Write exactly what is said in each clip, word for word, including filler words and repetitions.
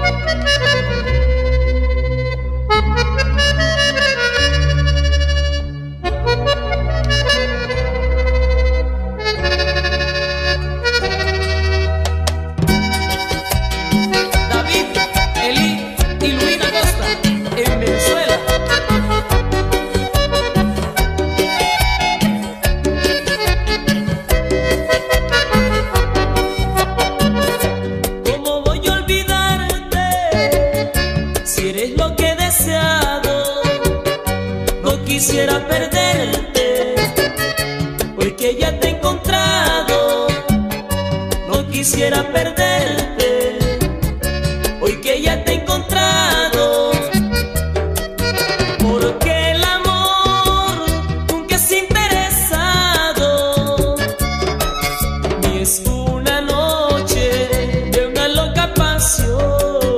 quisiera perderte, hoy que ya te he encontrado. No quisiera perderte, hoy que ya te he encontrado. Porque el amor nunca es interesado, ni es una noche de una loca pasión.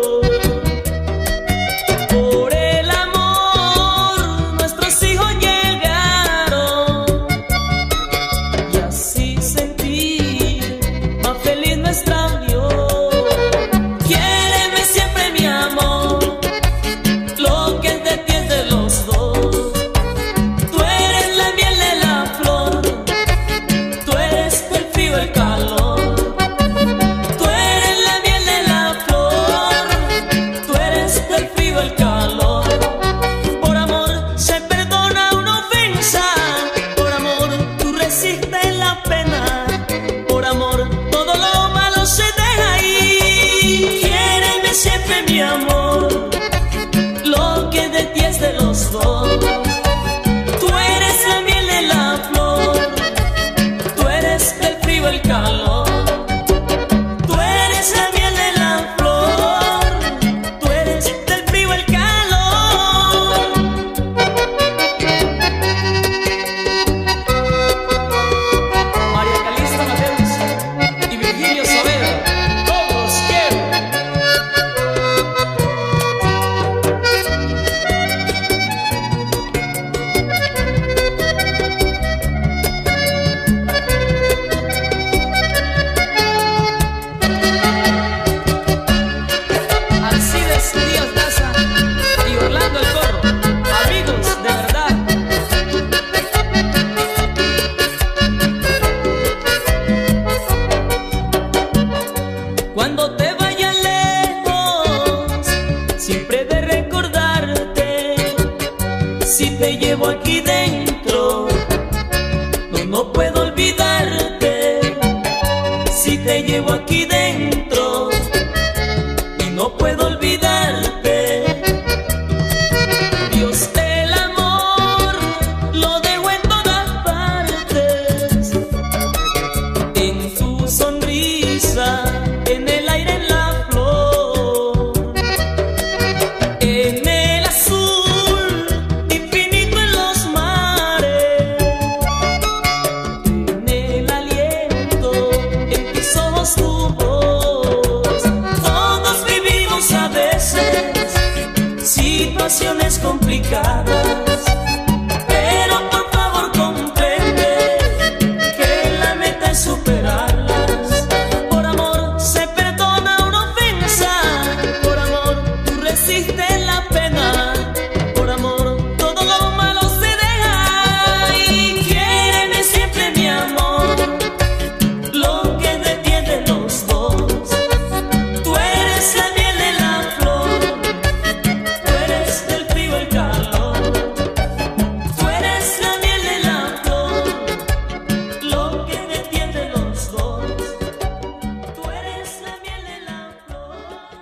Cuando te vayas lejos, siempre he de recordarte. Si te llevo aquí dentro, no, no puedo olvidarte. Si te llevo aquí dentro, y no puedo olvidarte. Dios del amor lo dejo en todas partes, en tu sonrisa, en el aire, en la flor, en el azul infinito en los mares, en el aliento, en tus ojos, tu voz. Todos vivimos a veces situaciones complicadas, pero por favor comprende que la meta es superarlas. Resiste la pena, por amor todo lo malo se deja. Y quiéreme siempre, mi amor, lo que detiene los dos. Tú eres la miel de la flor, tú eres del frío el calor. Tú eres la miel de la flor, lo que detiene los dos. Tú eres la miel de la flor.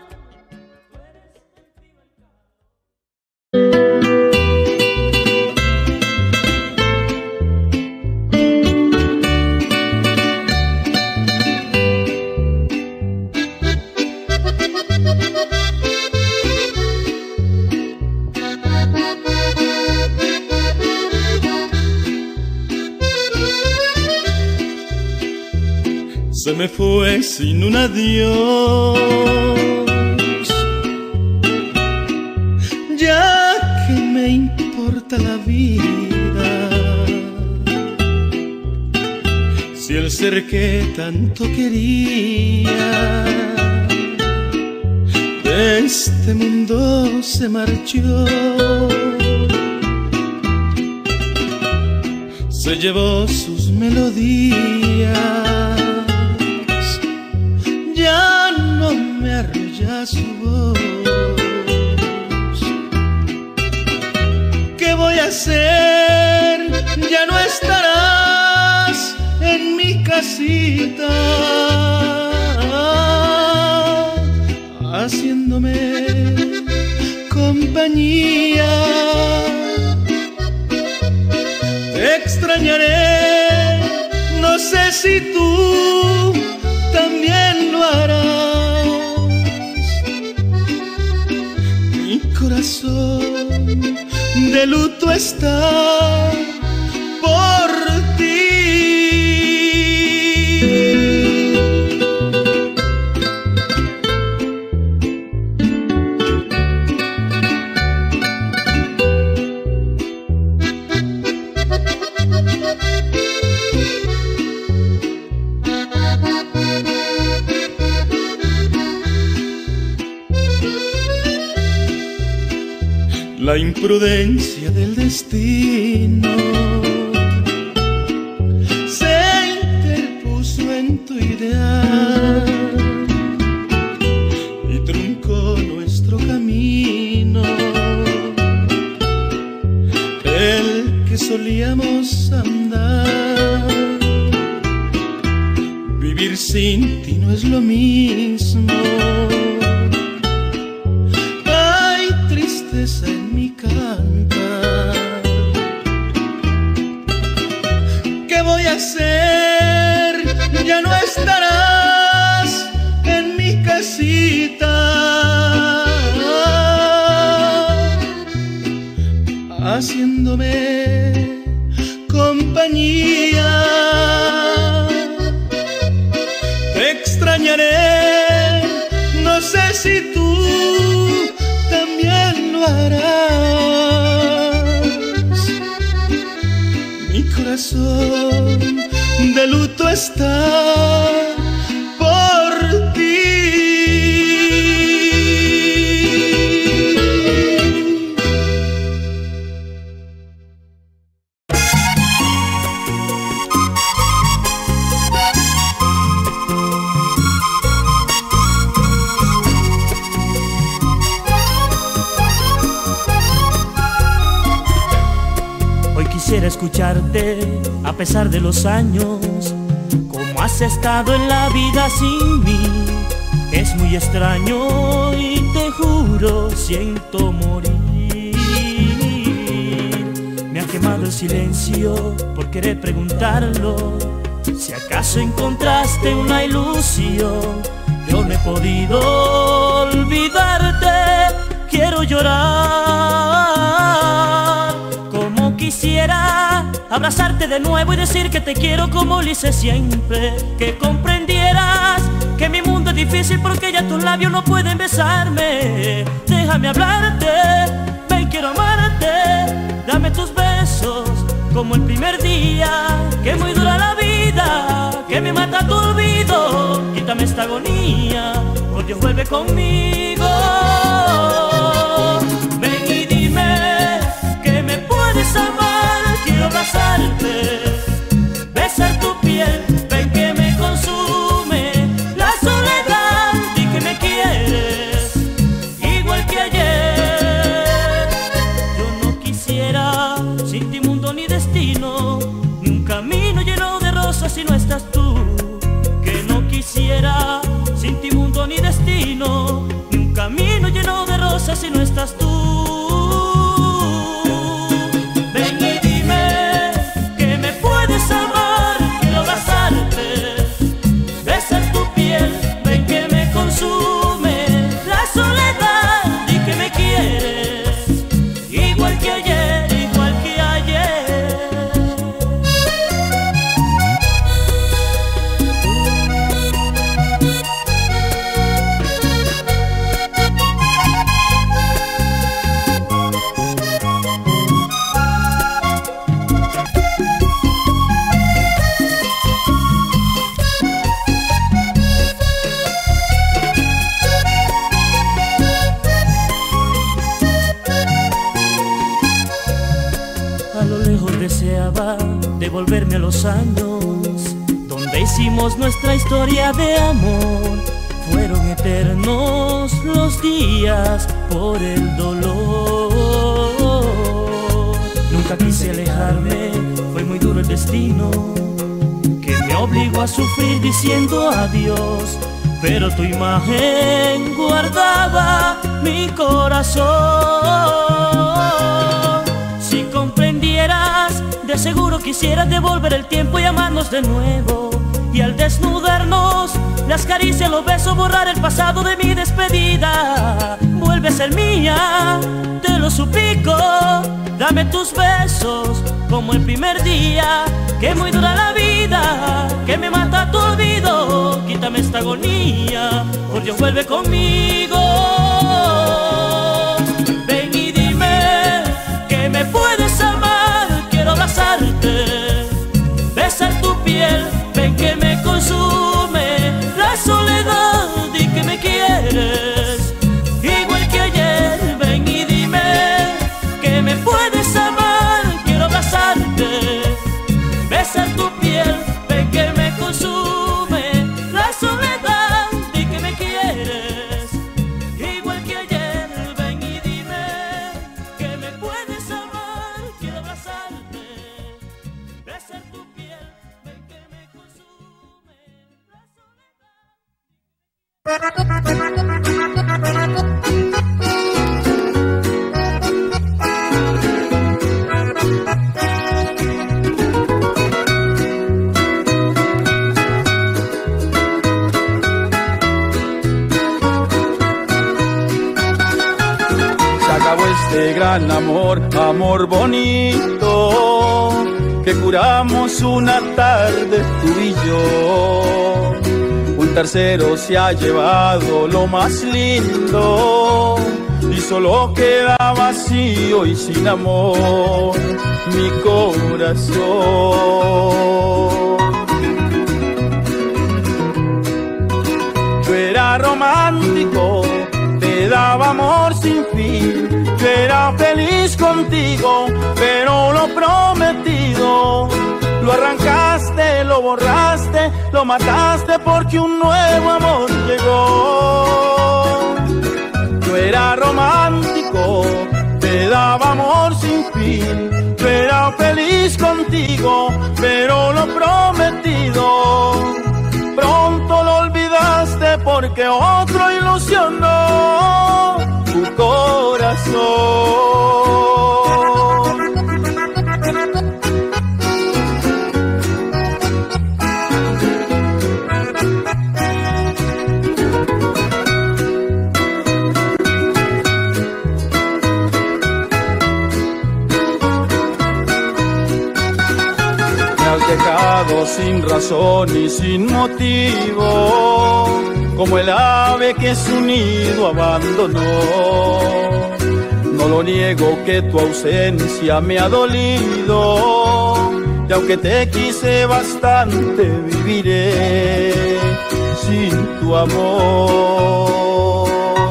Se me fue sin un adiós, ya que me importa la vida, si el ser que tanto quería este mundo se marchó, se llevó sus melodías, ya no me arrulla su voz. ¿Qué voy a hacer? Ya no estarás en mi casita, haciéndome compañía. Te extrañaré, no sé si tú también lo harás. Mi corazón de luto está por ti. La imprudencia del destino se interpuso en tu ideal y truncó nuestro camino, el que solíamos andar. Vivir sin ti no es lo mismo. Hay tristeza en mi cantar. ¿Qué voy a hacer? Ya no estarás en mi casita, haciéndome compañía. Te extrañaré, no sé si tú también lo harás. Mi corazón de luto está por ti. Quisiera escucharte a pesar de los años, cómo has estado en la vida sin mí. Es muy extraño y te juro siento morir. Me ha quemado el silencio por querer preguntarlo. Si acaso encontraste una ilusión, yo no he podido olvidarte. Quiero llorar. Quisiera abrazarte de nuevo y decir que te quiero como lo hice siempre. Que comprendieras que mi mundo es difícil porque ya tus labios no pueden besarme. Déjame hablarte, ven, quiero amarte. Dame tus besos como el primer día. Que muy dura la vida, que me mata tu olvido. Quítame esta agonía, por Dios vuelve conmigo. Ven y dime que me puedes amar, quiero abrazarte, besar tu piel, ven que me consume la soledad y que me quieres igual que ayer. Yo no quisiera sin ti mundo ni destino, ni un camino lleno de rosas si no estás tú. Que no quisiera sin ti mundo ni destino, ni un camino lleno de rosas si no estás tú. devolverme a los años donde hicimos nuestra historia de amor. Fueron eternos los días por el dolor. Nunca quise alejarme, fue muy duro el destino que me obligó a sufrir diciendo adiós. Pero tu imagen guardaba mi corazón. Si comprendieras, de seguro quisieras devolver el tiempo y amarnos de nuevo. Y al desnudarnos, las caricias, los besos, borrar el pasado de mi despedida. Vuelve a ser mía, te lo suplico. Dame tus besos como el primer día. Que muy dura la vida, que me mata tu olvido. Quítame esta agonía, por Dios vuelve conmigo. Ven y dime que me puedes amar. Quiero abrazarte, besar tu piel. Ven que me consume la soledad y que me quieres igual que ayer. Ven y dime que me puedes amar. Quiero abrazarte, besar tu piel. Ven que me consume la soledad y que me quieres igual que ayer. Ven y dime que me puedes amar. Quiero abrazarte, besar tu piel. Ven que me consume la Este gran amor, amor bonito, que curamos una tarde tú y yo. Un tercero se ha llevado lo más lindo y solo queda vacío y sin amor mi corazón. Yo era romántico, te daba amor sin fin. Yo era feliz contigo, pero lo prometido lo arrancaste, lo borraste, lo mataste porque un nuevo amor llegó. Yo era romántico, te daba amor sin fin. Yo era feliz contigo, pero lo prometido pronto lo olvidaste porque otro ilusionó tu corazón. Me has dejado sin razón y sin motivo, como el ave que su nido abandonó. No lo niego que tu ausencia me ha dolido, y aunque te quise bastante, viviré sin tu amor.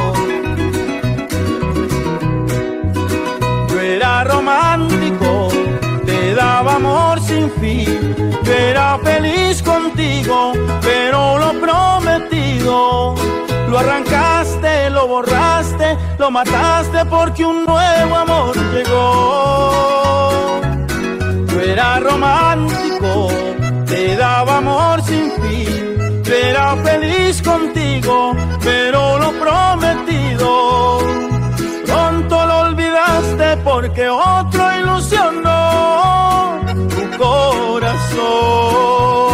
Yo era romántico, te daba amor sin fin. Yo era feliz contigo, pero lo prometido lo arrancaste, lo borraste, lo mataste porque un nuevo amor llegó. Yo era romántico, te daba amor sin fin. Yo era feliz contigo, pero lo prometido pronto lo olvidaste porque otro ilusionó tu corazón.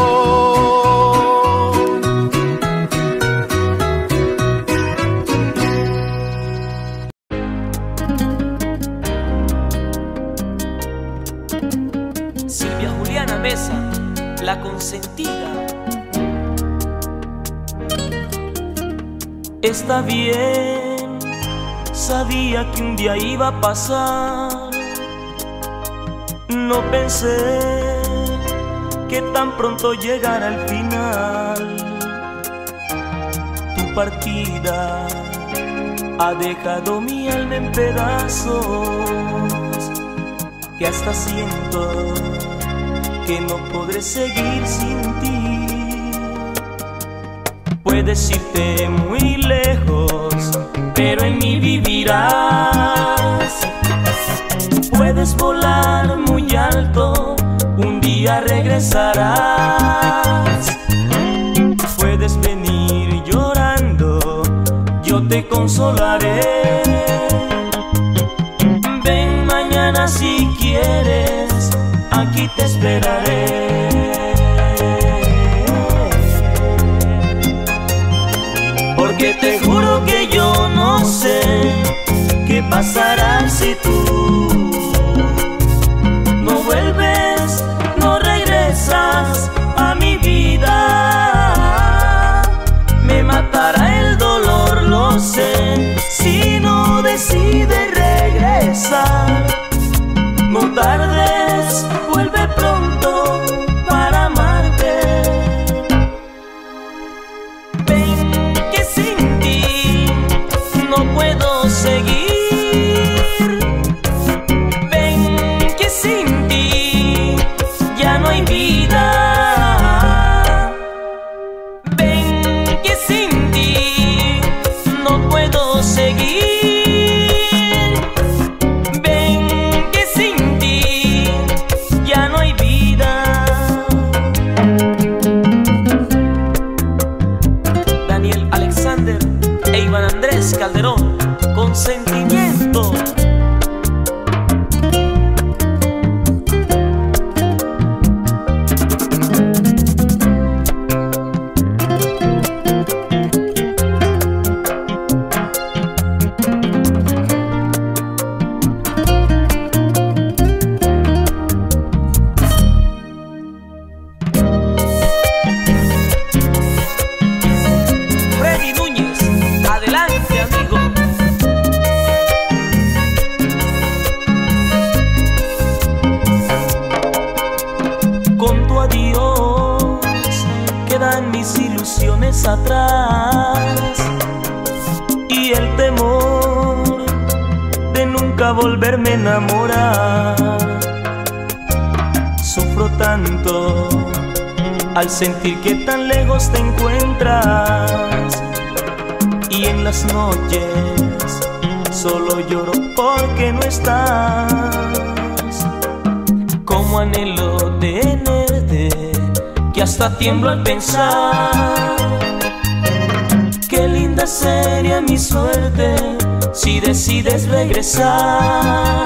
Silvia Juliana Mesa, la consentida. Está bien, sabía que un día iba a pasar. No pensé que tan pronto llegara el final. Tu partida ha dejado mi alma en pedazos, que hasta siento que no podré seguir sin ti. Puedes irte muy lejos, pero en mí vivirás. Puedes volar muy alto, un día regresarás. Puedes venir llorando, yo te consolaré. Ven mañana si quieres, aquí te esperaré. Porque te juro que yo no sé qué pasará si tú no vuelves, no regresas a mi vida. Me matará el dolor, lo sé, si no decides regresar. No tardes, vuelve pronto para amarte. Ven que sin ti no puedo seguir. Ven que sin ti ya no hay vida. Ven que sin ti no puedo seguir. Calderón, con sentimiento. Freddy Núñez, adelante amigo. Con tu adiós quedan mis ilusiones atrás y el temor de nunca volverme a enamorar. Sufro tanto al sentir que tan lejos te encuentras, y en las noches solo lloro porque no estás. Como anhelo tenerte, que hasta tiemblo al pensar. Qué linda sería mi suerte si decides regresar.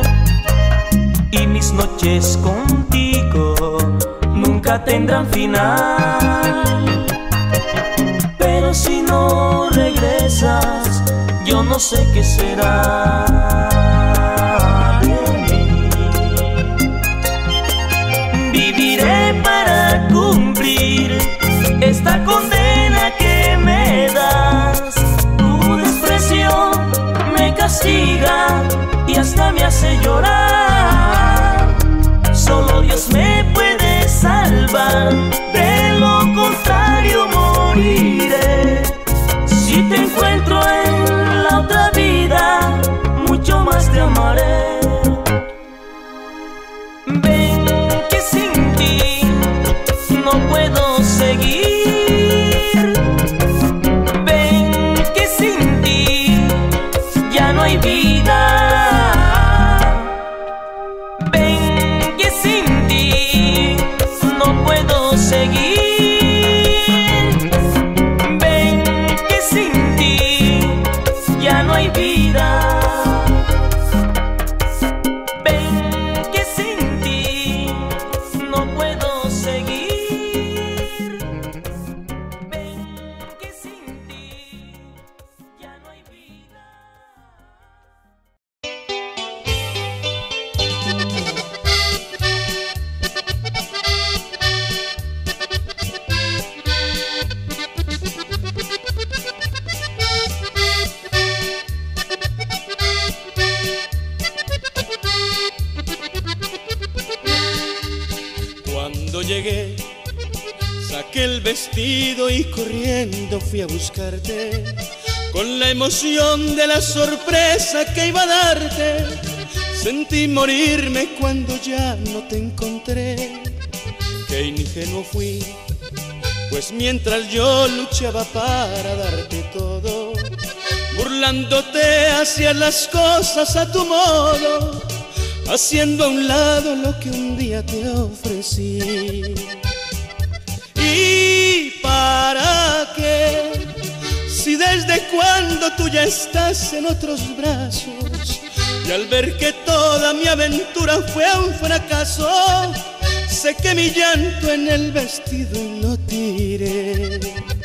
Y mis noches contigo nunca tendrán final. Pero si no regresas, yo no sé qué será de mí. Viviré para cumplir esta condena que me das. Tu desprecio me castiga y hasta me hace llorar. Solo Dios me puede salvar, de lo contrario moriré. Si te encuentro en la otra vida, mucho más te amaré. Ven que sin ti no puedo seguir. Ven que sin ti ya no hay vida. Ven que sin ti no puedo seguir. Ya no hay vida. Ven que sin ti no puedo seguir. Ven que sin ti ya no hay vida. Cuando llegué, saqué el vestido y corriendo fui a buscarte, con la emoción de la sorpresa que iba a darte. Sentí morirme cuando ya no te encontré. qué ingenuo fui, pues mientras yo luchaba para darte todo, burlándote hacías las cosas a tu modo, haciendo a un lado lo que un día te ofrecí. ¿Y para qué? Si desde cuando tú ya estás en otros brazos, y al ver que toda mi aventura fue un fracaso, sequé mi llanto en el vestido y lo tiré.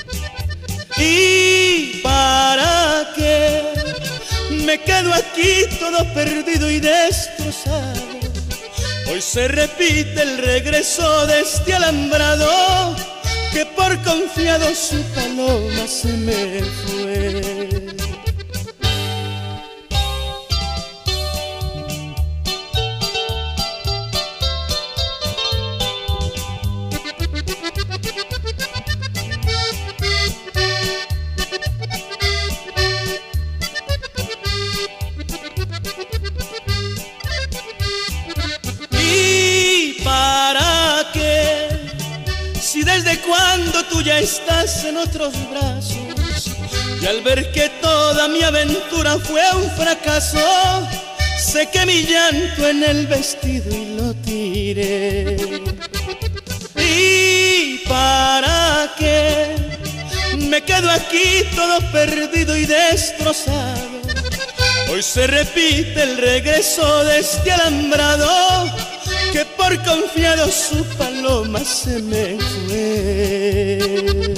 ¿Y para qué? Me quedo aquí todo perdido y destrozado. Hoy se repite el regreso de este alambrado, que por confiado su paloma se me fue. ¿Desde cuando tú ya estás en otros brazos? Y al ver que toda mi aventura fue un fracaso, sequé mi llanto en el vestido y lo tiré. ¿Y para qué? Me quedo aquí todo perdido y destrozado. Hoy se repite el regreso de este alambrado, que por confiado su paloma se me fue.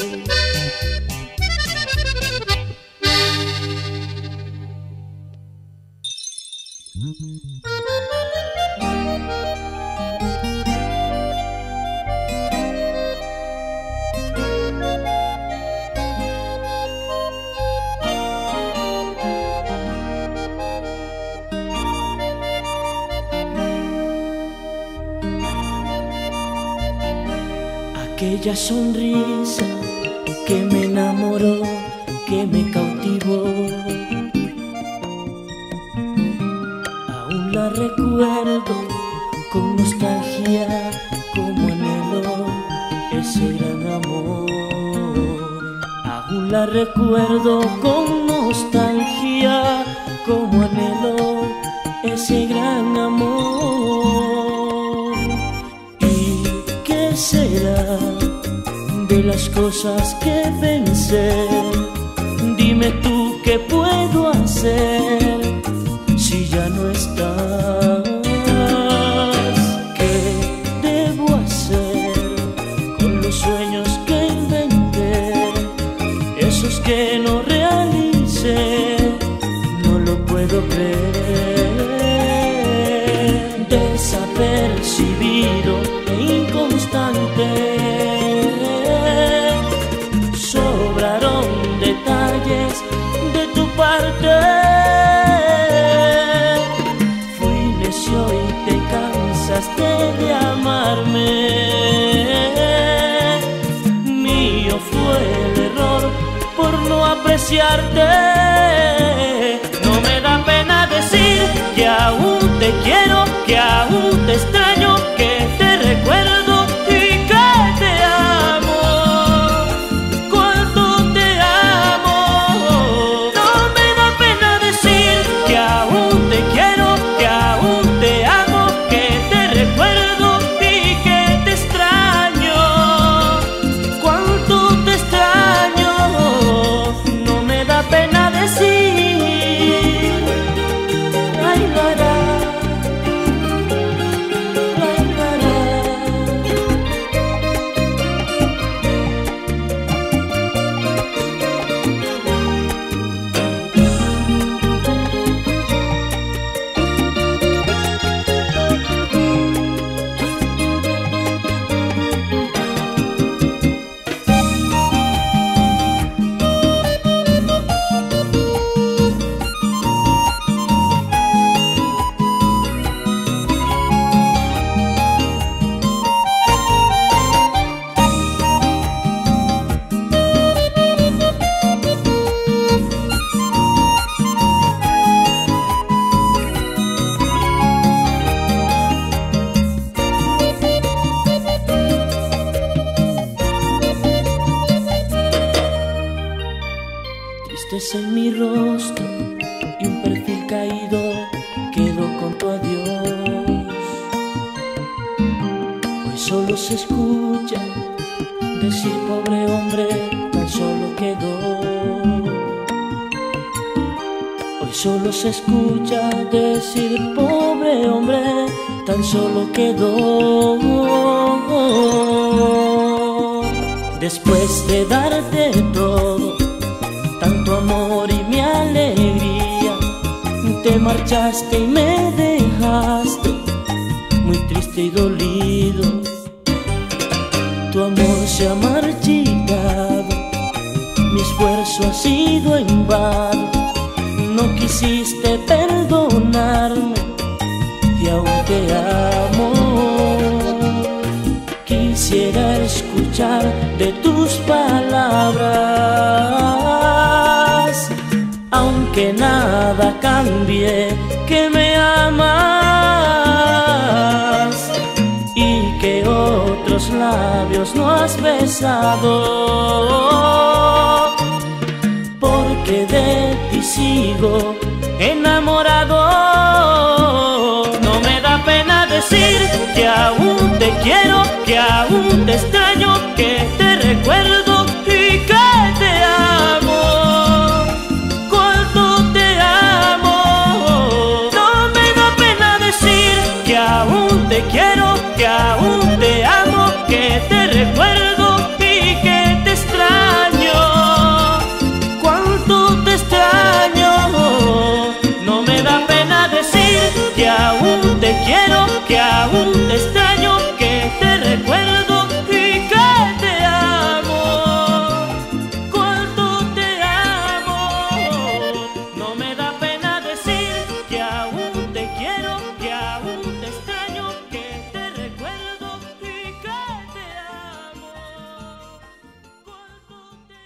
Aquella sonrisa que me enamoró, que me cautivó, aún la recuerdo con nostalgia, como anhelo ese gran amor. Aún la recuerdo con nostalgia, como anhelo ese gran amor. ¿Y qué será de las cosas que pensé? Dime tú qué puedo hacer si ya no estás. ¿Qué debo hacer con los sueños que inventé? Esos que no realicé, no lo puedo creer. Desapercibido e inconstante, sobraron detalles de tu parte. Fui necio y te cansaste de amarme. Mío fue el error por no apreciarte. No me da pena decir que aún te quiero, que aún te extraño, que te recuerdo y que te amo. Cuánto te amo. No me da pena decir que aún te quiero, que aún te amo, que te recuerdo y que te extraño. Cuánto te extraño. No me da pena decir rostro y un perfil caído quedó con tu adiós. Hoy solo se escucha decir pobre hombre, tan solo quedó. Hoy solo se escucha decir pobre hombre, tan solo quedó. Después de darte todo, tanto amor y mi alegría, te marchaste y me dejaste muy triste y dolido. Tu amor se ha marchitado, mi esfuerzo ha sido en vano. No quisiste perdonarme y aún te amo. Quisiera escuchar de tus palabras, aunque nada cambie, que me amas y que otros labios no has besado, porque de ti sigo enamorado. No me da pena decir que aún te quiero, que aún te extraño, que te recuerdo y que te amo. Cuánto te amo. No me da pena decir que aún te quiero, que aún te amo, que te recuerdo y que te extraño. Cuánto te extraño. No me da pena decir que aún te quiero, que aún te extraño, que te recuerdo y que te amo. Cuánto te amo. No me da pena decir que aún te quiero, que aún te extraño, que te recuerdo y que te amo. Cuánto te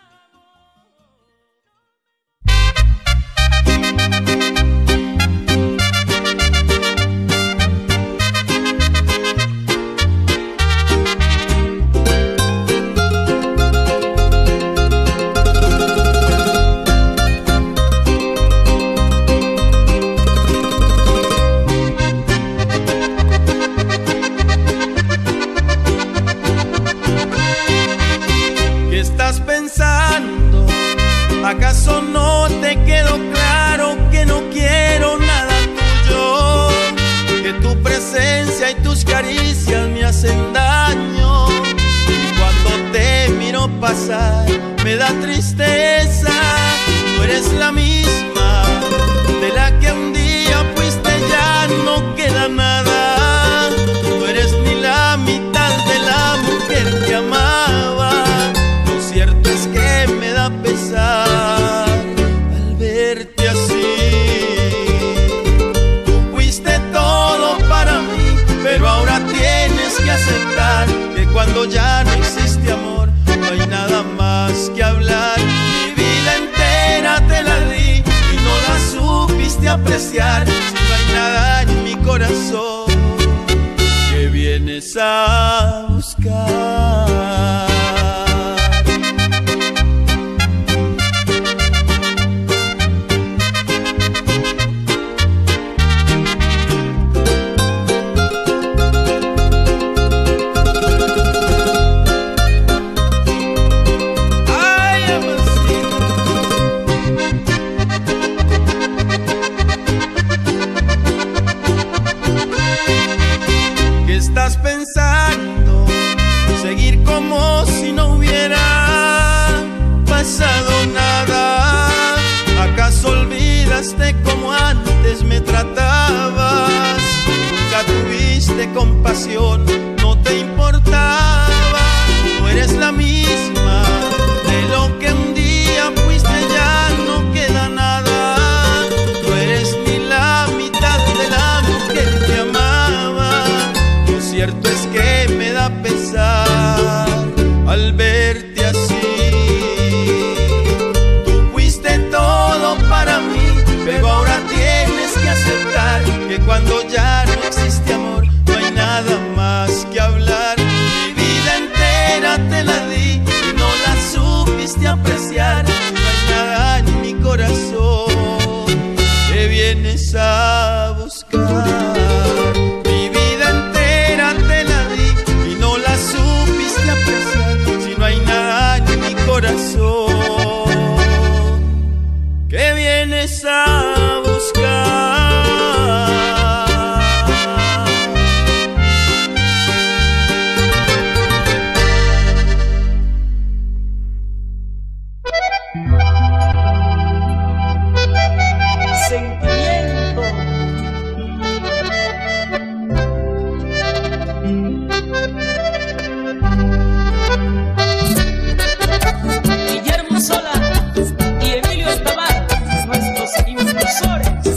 ¿Qué estás pensando? ¿Acaso no te quedó claro que no quiero nada tuyo? Que tu presencia y tus caricias me hacen daño. Y cuando te miro pasar me da tristeza. No eres la misma de la que un día fuiste, ya no queda nada. No eres ni la mitad de la mujer que amaba. Lo cierto es que me da pesar al verte así. Tú fuiste todo para mí, pero ahora tienes que aceptar que cuando ya no existe amor, no hay nada más que hablar. Mi vida entera te la di y no la supiste apreciar. Si no hay nada en mi corazón que vienes a buscar. ¿Qué estás pensando? Seguir como si no hubiera pasado nada. ¿Acaso olvidaste como antes me tratabas? Nunca tuviste compasión, no te importaba. No eres la misma de lo que un día fuiste, ya no queda nada. No eres ni la mitad de la mujer que amaba. Lo cierto es que me da pesar al verte así. Tú fuiste todo para mí, pero ahora tienes que aceptar que cuando ya no existe amor, no hay nada más que hablar. Mi vida entera te la di y no la supiste apreciar. No hay nada en mi corazón vienes a buscar. Sentimiento. Guillermo Sola y Emilio Escobar, nuestros impulsores.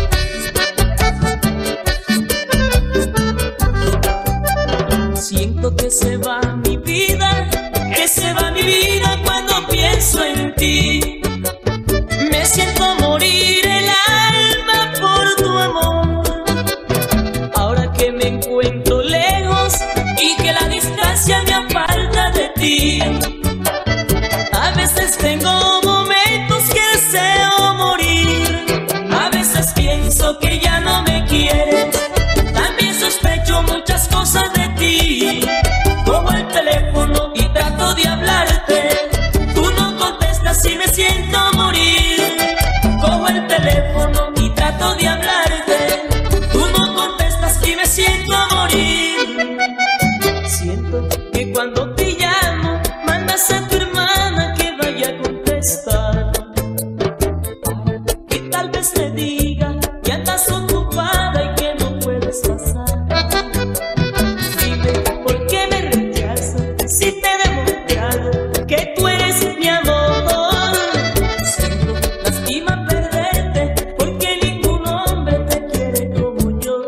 Siento que se va mi vida, que se va mi vida cuando pienso en ti. Me siento morir el alma por tu amor. Ahora que me encuentro lejos y que la distancia me aparta de ti, a veces tengo momentos que deseo morir. A veces pienso que ya no me quieres. También sospecho muchas cosas de ti. Cojo el teléfono y trato de hablarte. Tú no contestas y me siento morir. Cojo el teléfono y trato de hablarte. Tú no contestas y me siento morir. Siento que cuando te llamo mandas a tu hermana que vaya a contestar, que tal vez me diga que andas ocupada y que no puedes pasar. Dime por qué me rechazas si te he demostrado que tú eres mi amor. Siento lástima perderte porque ningún hombre te quiere como yo.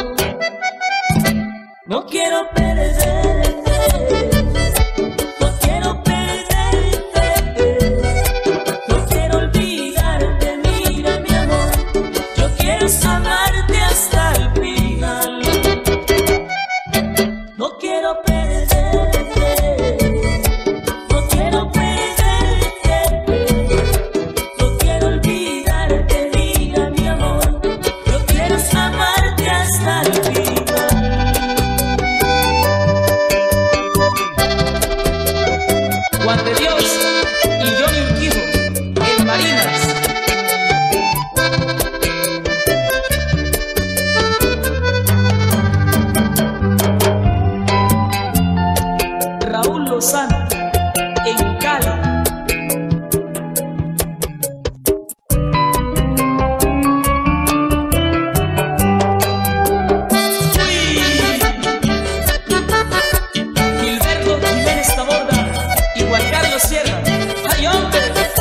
No quiero perderte, no quiero perderte, no quiero olvidarte, mira mi amor, yo quiero amarte hasta el final. No quiero perderte, no quiero perderte, no quiero olvidarte, mira mi amor, yo quiero amarte hasta el final. Juan de Dios y Johnny Urquijo en Marinas. Raúl Lozano en Cali. Gilberto Jiménez Taborda y Juan Carlos Sierra. ¡Ay, hombre!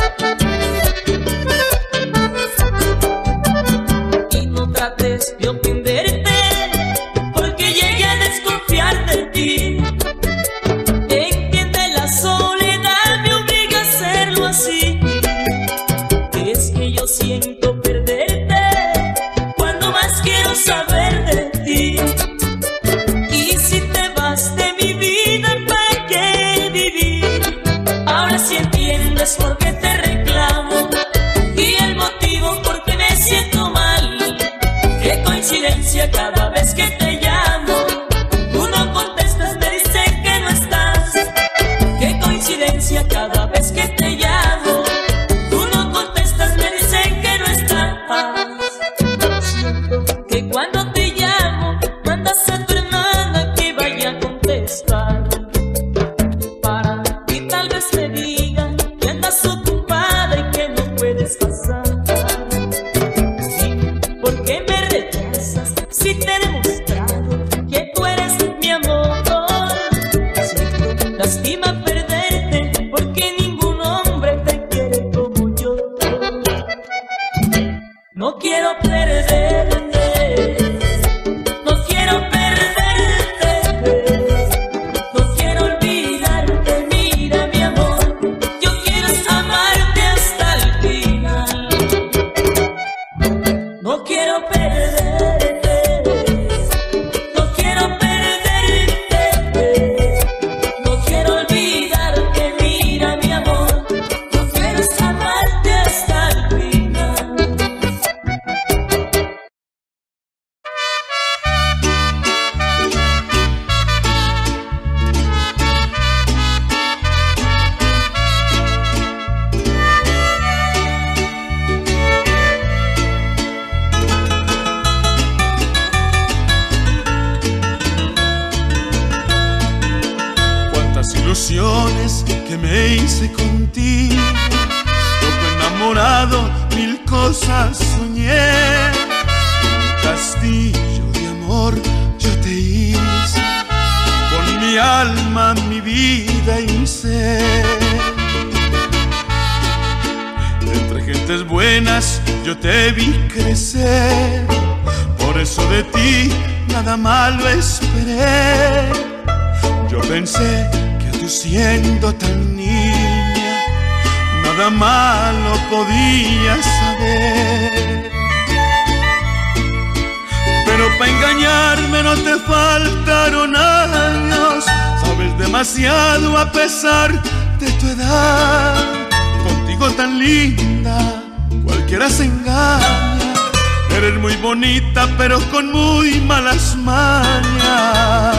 Y no trates de ofenderte porque llegué a desconfiar de ti. Entiende, la soledad me obliga a hacerlo así. Es que yo siento perderte cuando más quiero saber de ti. Y si te vas de mi vida, ¿para qué vivir? Ahora sí entiendes por qué te reclamo y el motivo por qué me siento mal. Qué coincidencia, cada vez que te llamo tú no contestas, me dicen que no estás. Qué coincidencia, cada vez que te llamo tú no contestas, me dicen que no estás. Siento que cuando te llamo mandas a tu hermana que vaya a contestar, para que tal vez me diga que andas ocupada y que no puedes pasar. Dime, ¿por qué me rechazas si te he demostrado que tú eres mi amor? Siento lástima perderte porque ningún hombre te quiere como yo. No quiero perderte, no quiero perderte, no quiero olvidarte, mira mi amor, yo quiero amarte hasta el final. No quiero perderte, no quiero perderte, no quiero olvidarte, mira mi amor, yo quiero amarte hasta el final. que me hice contigo. Loco enamorado, mil cosas soñé. Un castillo de amor yo te hice, con mi alma, mi vida y mi ser. Entre gentes buenas yo te vi crecer, por eso de ti nada malo esperé. Yo pensé que tú siendo tan niña nada malo podías saber. Pero para engañarme no te faltaron años, sabes demasiado a pesar de tu edad. Contigo tan linda, cualquiera se engaña. Eres muy bonita pero con muy malas mañas.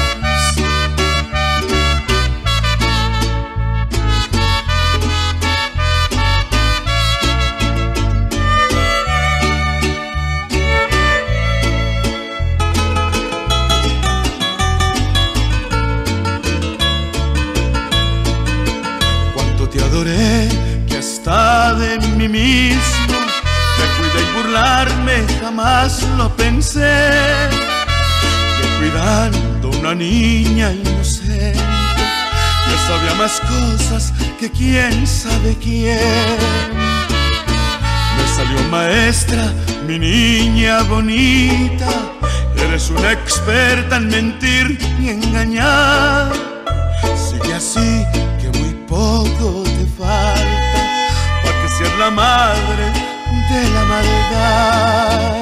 Cuánto te adoré que hasta de mí mismo me cuidé y burlarme jamás lo pensé. Yo cuidando una niña inocente, yo sabía más cosas que quién sabe quién. Me salió maestra, mi niña bonita. Eres una experta en mentir y engañar. Sigue así que muy poco te falta para que seas la madre de la maldad.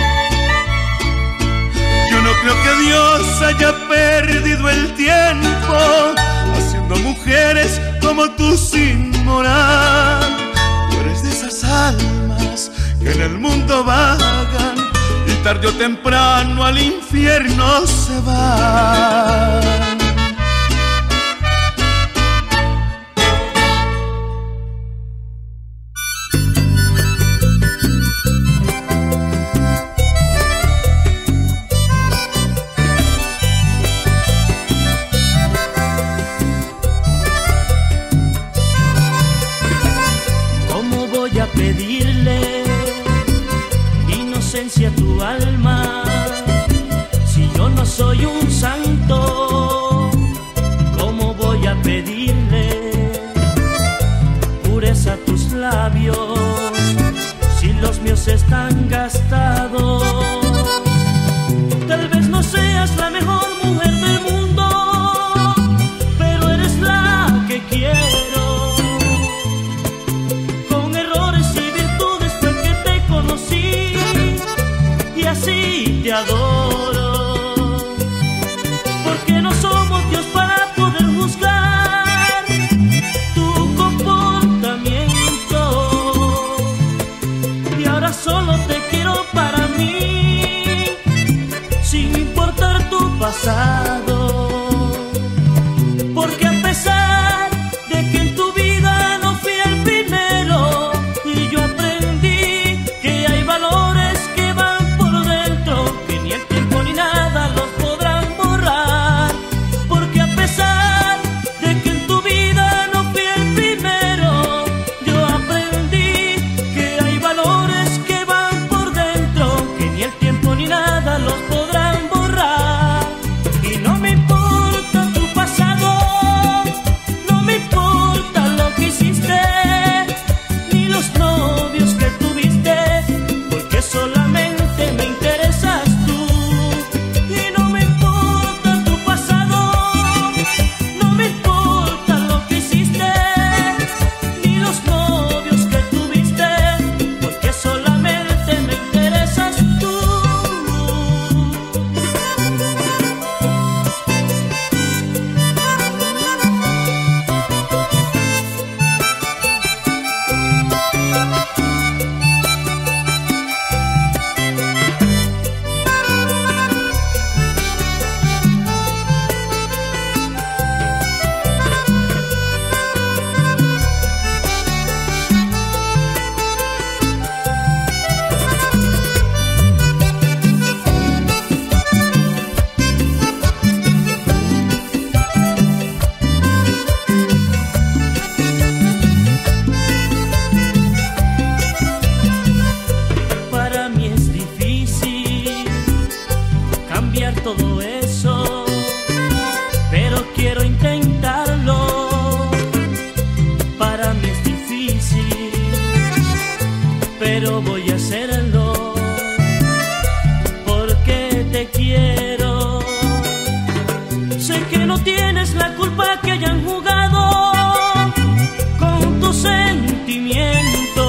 Yo no creo que Dios haya perdido el tiempo haciendo mujeres como tú sin moral. Tú eres de esas almas que en el mundo vagan y tarde o temprano al infierno se van. Pedirle inocencia a tu alma, si yo no soy un santo. ¿Cómo voy a pedirle pureza a tus labios si los míos están gastados? Tal vez no seas la mejor mujer del mundo, pero eres la que quiero. Así te adoro, porque no somos Dios para poder juzgar tu comportamiento. Y ahora solo te quiero para mí, sin importar tu pasado. Porque a pesar de que en tu vida no fui el primero, y yo aprendí que hay valores que van que ni el tiempo ni nada los podrán borrar. Porque a pesar de que en tu vida no fui el primero, yo aprendí que hay valores que van por dentro, que ni el tiempo ni nada los podrán borrar. Y no me que hacerlo, porque te quiero. Sé que no tienes la culpa que hayan jugado con tus sentimientos.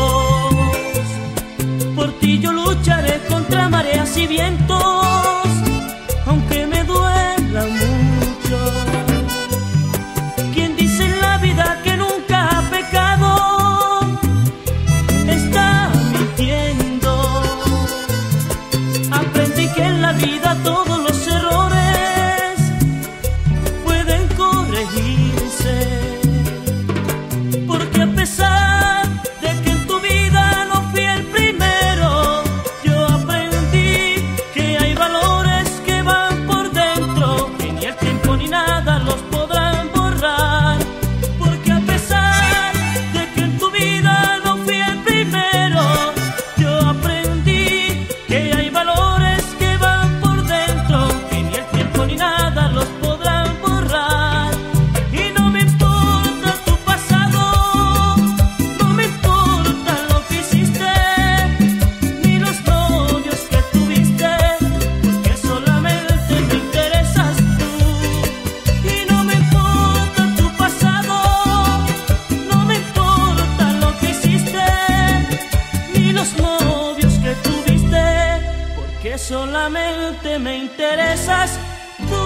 Por ti yo lucharé contra mareas y vientos, aunque me duela mucho. Quien dice en la vida que nunca ha pecado está mintiendo. Aprendí que en la vida todos los errores pueden corregirse, porque a pesar de que en tu vida no fui el primero, yo aprendí que hay valores que van por dentro, que ni el tiempo ni nada los podrán borrar. Porque a pesar de que en tu vida no fui el primero, yo aprendí que hay valores que van por dentro, que ni el tiempo ni nada los podrán borrar. Y no me importa tu pasado, no me importa lo que hiciste, ni los novios que tuviste, porque solamente me interesas tú. Y no me importa tu pasado, no me importa lo que hiciste, ni los novios que tuviste, porque solamente me interesas tú.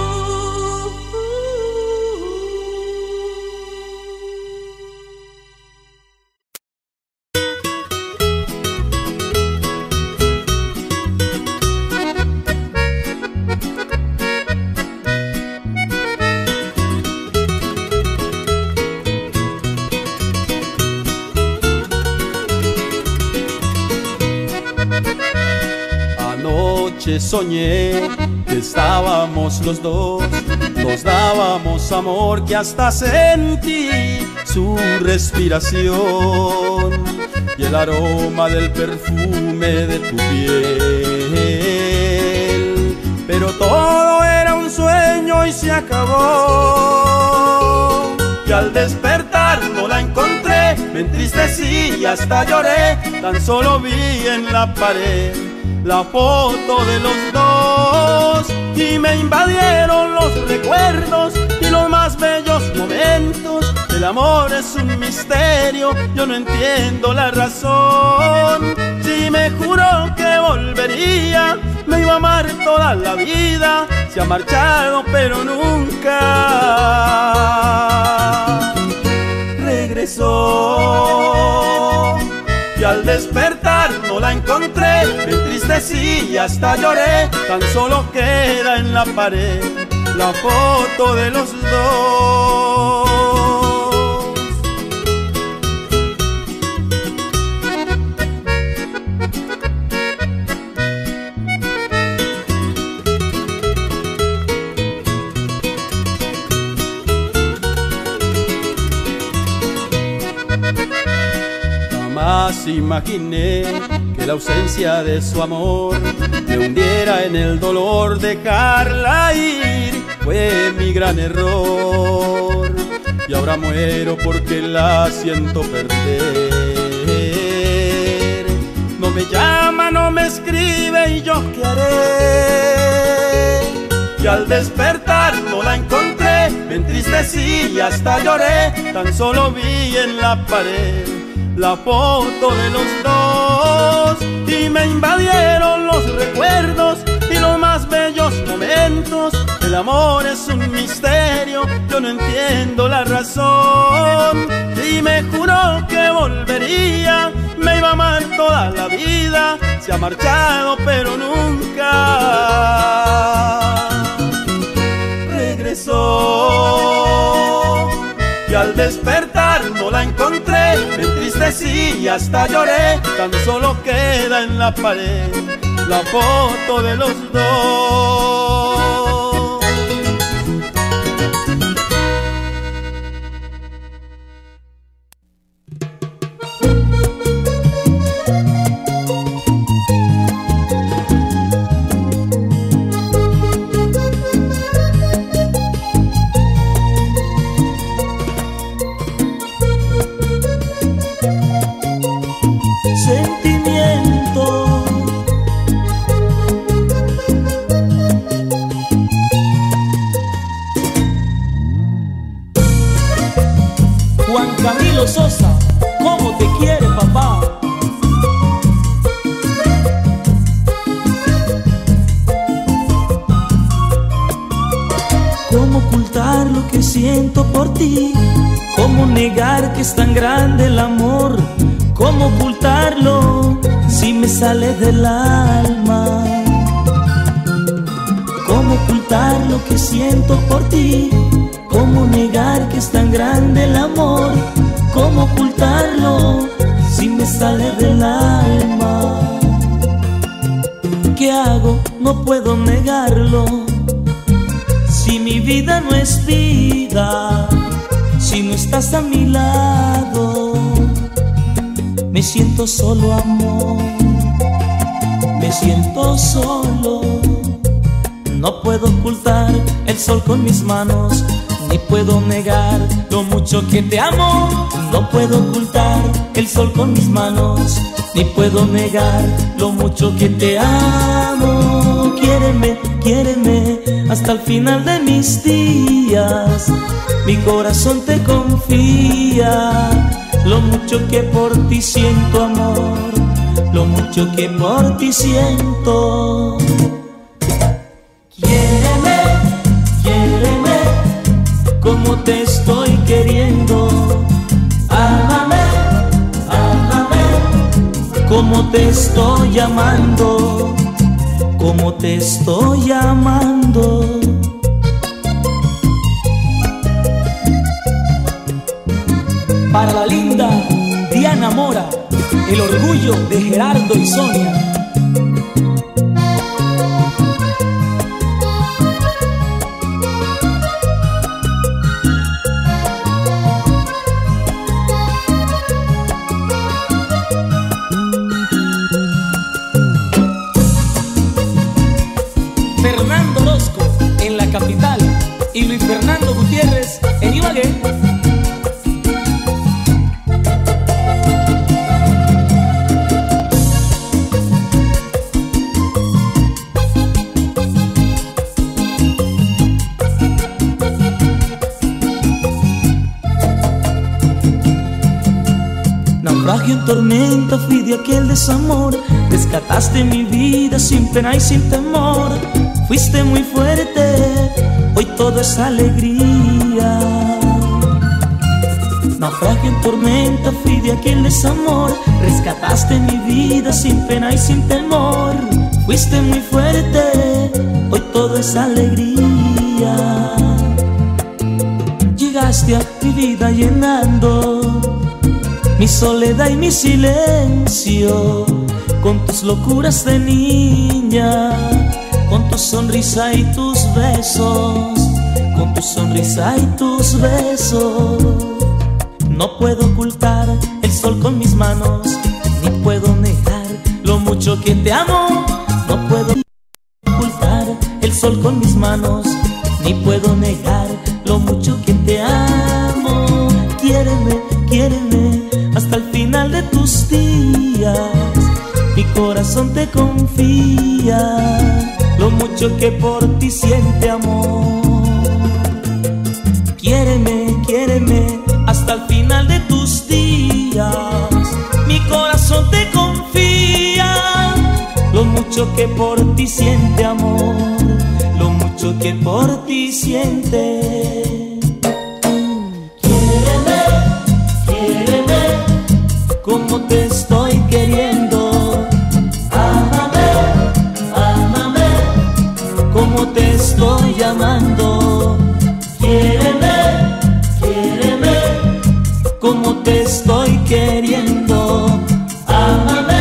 Anoche soñé que estábamos los dos, nos dábamos amor que hasta sentí su respiración y el aroma del perfume de tu piel. Pero todo era un sueño y se acabó. Y al despertar no la encontré, me entristecí y hasta lloré. Tan solo vi en la pared la foto de los dos y me invadieron los recuerdos y los más bellos momentos. El amor es un misterio, yo no entiendo la razón. Si me juró que volvería, me iba a amar toda la vida. Se ha marchado pero nunca regresó. Y al despertar no la encontré, me entristecí y hasta lloré. Tan solo queda en la pared la foto de los dos. Jamás imaginé que la ausencia de su amor me hundiera en el dolor. Dejarla ir fue mi gran error y ahora muero porque la siento perder. No me llama, no me escribe y yo qué haré. Y al despertar no la encontré, me entristecí y hasta lloré. Tan solo vi en la pared la foto de los dos y me invadieron los recuerdos y los más bellos momentos. El amor es un misterio, yo no entiendo la razón. Y me juró que volvería, me iba a amar toda la vida. Se ha marchado pero nunca regresó. Y al despertar no la encontré, me entristecí y hasta lloré. Tan solo queda en la pared la foto de los dos. Sentimientos lo que siento por ti. ¿Cómo negar que es tan grande el amor? ¿Cómo ocultarlo si me sale del alma? ¿Cómo ocultar lo que siento por ti? ¿Cómo negar que es tan grande el amor? ¿Cómo ocultarlo si me sale del alma? ¿Qué hago? No puedo negarlo. Si mi vida no es vida, si no estás a mi lado, me siento solo, amor, me siento solo. No puedo ocultar el sol con mis manos, ni puedo negar lo mucho que te amo. No puedo ocultar el sol con mis manos, ni puedo negar lo mucho que te amo. Quiéreme, quiéreme hasta el final de mis días. Mi corazón te confía lo mucho que por ti siento, amor, lo mucho que por ti siento. Quiéreme, quiéreme como te estoy queriendo. Ámame, ámame como te estoy amando, como te estoy amando. Para la linda Diana Mora, el orgullo de Gerardo y Sonia. Fernando Orozco en la capital y Luis Fernando Gutiérrez en Ibagué. Naufragio en tormenta, fui de aquel desamor. Rescataste mi vida sin pena y sin temor. Fuiste muy fuerte, hoy todo es alegría. Naufragio en tormenta, fui de aquel desamor. Rescataste mi vida sin pena y sin temor. Fuiste muy fuerte, hoy todo es alegría. Llegaste a mi vida llenando mi soledad y mi silencio, con tus locuras de niña, con tu sonrisa y tus besos, con tu sonrisa y tus besos. No puedo ocultar el sol con mis manos, ni puedo negar lo mucho que te amo. No puedo ocultar el sol con mis manos, ni puedo negar lo mucho que te amo. Quiéreme, quiéreme hasta el final de tus días. Mi corazón te confía lo mucho que por ti siente, amor. Quiéreme, quiéreme hasta el final de tus días. Mi corazón te confía lo mucho que por ti siente, amor, lo mucho que por ti siente. Como te estoy queriendo. Ámame, ámame como te estoy amando. Quiéreme, quiéreme como te estoy queriendo. Ámame.